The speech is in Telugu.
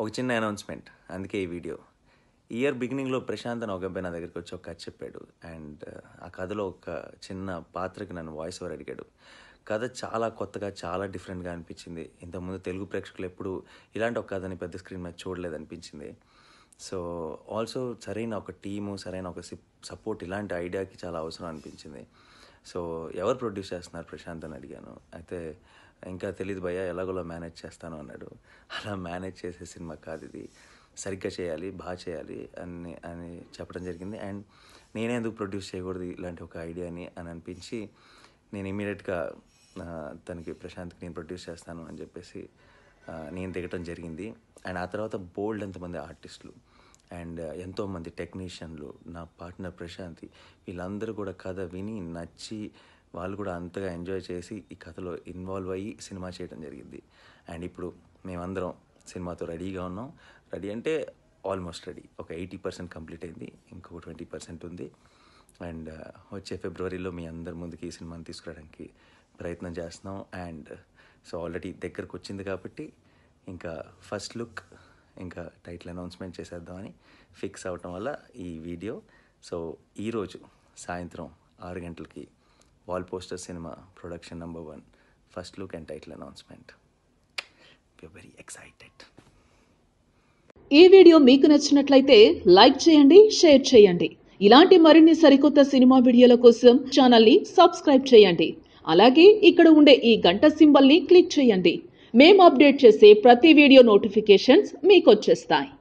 ఒక చిన్న అనౌన్స్మెంట్, అందుకే ఈ వీడియో. ఇయర్ బిగినింగ్లో ప్రశాంత్ అని ఒక అబ్బాయి నా దగ్గరికి వచ్చి ఒక కథ చెప్పాడు. అండ్ ఆ కథలో ఒక చిన్న పాత్రకి నన్ను వాయిస్ ఓవర్ అడిగాడు. కథ చాలా కొత్తగా, చాలా డిఫరెంట్గా అనిపించింది. ఇంతకుముందు తెలుగు ప్రేక్షకులు ఎప్పుడు ఇలాంటి ఒక కథని పెద్ద స్క్రీన్ మీద చూడలేదనిపించింది. సో ఆల్సో సరైన ఒక టీము, సరైన ఒక సపోర్ట్ ఇలాంటి ఐడియాకి చాలా అవసరం అనిపించింది. సో ఎవరు ప్రొడ్యూస్ చేస్తున్నారు ప్రశాంత్ అని అడిగాను. అయితే ఇంకా తెలియదు భయ్యా, ఎలాగోలా మేనేజ్ చేస్తాను అన్నాడు. అలా మేనేజ్ చేసే సినిమా కాదు ఇది, సరిగ్గా చేయాలి, బాగా చేయాలి అని చెప్పడం జరిగింది. అండ్ నేనే ఎందుకు ప్రొడ్యూస్ చేయకూడదు ఇలాంటి ఒక ఐడియాని అని అనిపించి నేను ఇమీడియట్గా తనకి ప్రశాంత్కి నేను ప్రొడ్యూస్ చేస్తాను అని చెప్పేసి నేను దిగటం జరిగింది. అండ్ ఆ తర్వాత బోల్డ్ ఎంతమంది ఆర్టిస్టులు అండ్ ఎంతోమంది టెక్నీషియన్లు, నా పార్ట్నర్ ప్రశాంతి, వీళ్ళందరూ కూడా కథ విని నచ్చి వాళ్ళు కూడా అంతగా ఎంజాయ్ చేసి ఈ కథలో ఇన్వాల్వ్ అయ్యి సినిమా చేయడం జరిగింది. అండ్ ఇప్పుడు మేమందరం సినిమాతో రెడీగా ఉన్నాం. రెడీ అంటే ఆల్మోస్ట్ రెడీ. ఒక 80% కంప్లీట్ అయింది, ఇంకొక 20% ఉంది. అండ్ వచ్చే ఫిబ్రవరిలో మీ అందరి ముందుకి ఈ సినిమాని తీసుకురావడానికి ప్రయత్నం చేస్తున్నాం. అండ్ సో ఆల్రెడీ దగ్గరకు వచ్చింది కాబట్టి ఇంకా ఫస్ట్ లుక్, ఇంకా టైటిల్ అనౌన్స్మెంట్ చేసేద్దామని ఫిక్స్ అవటం వల్ల ఈ వీడియో. సో ఈరోజు సాయంత్రం 6 గంటలకి wall poster cinema production number 1 first look and title announcement. We are very excited. ఈ వీడియో మీకు నచ్చినట్లయితే లైక్ చేయండి, షేర్ చేయండి. ఇలాంటి మరిన్ని సరికొత్త సినిమా వీడియోల కోసం ఛానల్ని సబ్స్క్రైబ్ చేయండి. అలాగే ఇక్కడ ఉండే ఈ గంట సింబల్ని క్లిక్ చేయండి. మేము అప్డేట్ చేసే ప్రతి వీడియో నోటిఫికేషన్స్ మీకు వచ్చేస్తాయి.